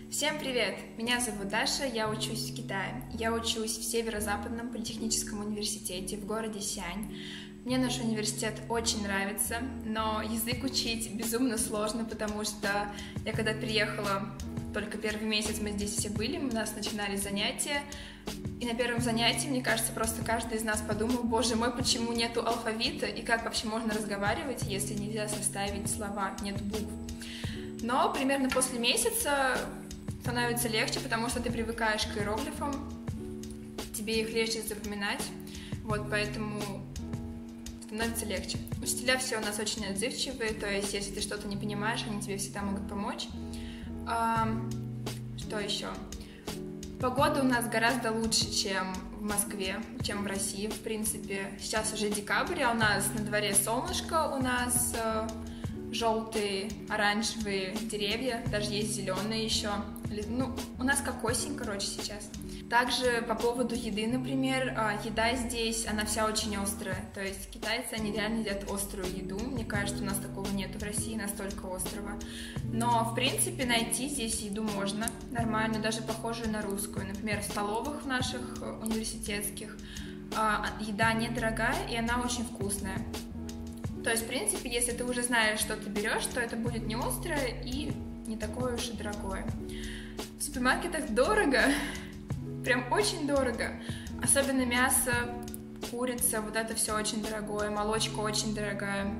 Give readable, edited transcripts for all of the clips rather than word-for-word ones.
Всем привет! Меня зовут Даша, я учусь в Китае. Я учусь в Северо-Западном политехническом университете в городе Сиань. Мне наш университет очень нравится, но язык учить безумно сложно, потому что я когда приехала, только первый месяц мы здесь все были, у нас начинались занятия, и на первом занятии, мне кажется, просто каждый из нас подумал: боже мой, почему нету алфавита, и как вообще можно разговаривать, если нельзя составить слова, нет букв. Но примерно после месяца становится легче, потому что ты привыкаешь к иероглифам, тебе их легче запоминать, вот, поэтому становится легче. Учителя все у нас очень отзывчивые, то есть если ты что-то не понимаешь, они тебе всегда могут помочь. Что еще? Погода у нас гораздо лучше, чем в Москве, чем в России, в принципе. Сейчас уже декабрь, а у нас на дворе солнышко, у нас желтые, оранжевые деревья, даже есть зеленые еще. Ну, у нас как осень, короче, сейчас. Также по поводу еды, например, еда здесь, она вся очень острая. То есть китайцы, они реально едят острую еду. Мне кажется, у нас такого нет в России, настолько острого. Но, в принципе, найти здесь еду можно нормально, даже похожую на русскую. Например, в столовых в наших университетских еда недорогая, и она очень вкусная. То есть, в принципе, если ты уже знаешь, что ты берешь, то это будет не острое и не такое уж и дорогое. В супермаркетах дорого, прям очень дорого. Особенно мясо, курица, вот это все очень дорогое, молочка очень дорогая.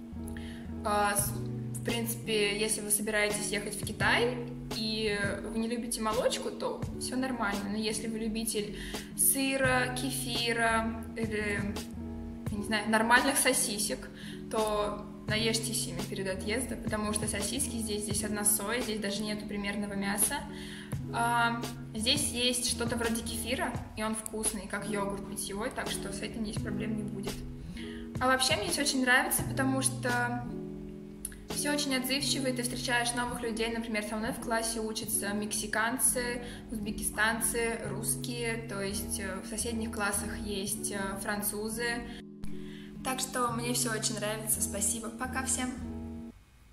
В принципе, если вы собираетесь ехать в Китай и вы не любите молочку, то все нормально. Но если вы любитель сыра, кефира или, я не знаю, нормальных сосисек, то наешьтесь ими перед отъездом, потому что сосиски здесь одна соя, здесь даже нету примерного мяса. Здесь есть что-то вроде кефира, и он вкусный, как йогурт питьевой, так что с этим здесь проблем не будет. А вообще мне здесь очень нравится, потому что все очень отзывчивые, ты встречаешь новых людей, например, со мной в классе учатся мексиканцы, узбекистанцы, русские, то есть в соседних классах есть французы. Так что мне все очень нравится, спасибо, пока всем!